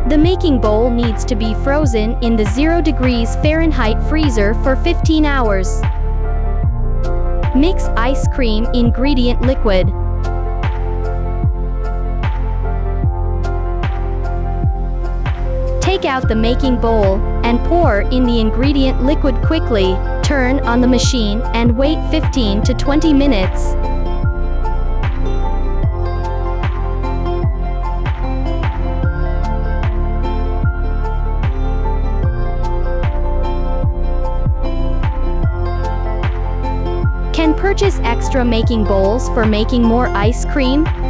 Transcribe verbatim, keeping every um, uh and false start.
The making bowl needs to be frozen in the zero degrees Fahrenheit freezer for fifteen hours. Mix ice cream ingredient liquid. Take out the making bowl and pour in the ingredient liquid quickly. Turn on the machine and wait fifteen to twenty minutes. Can purchase extra making bowls for making more ice cream.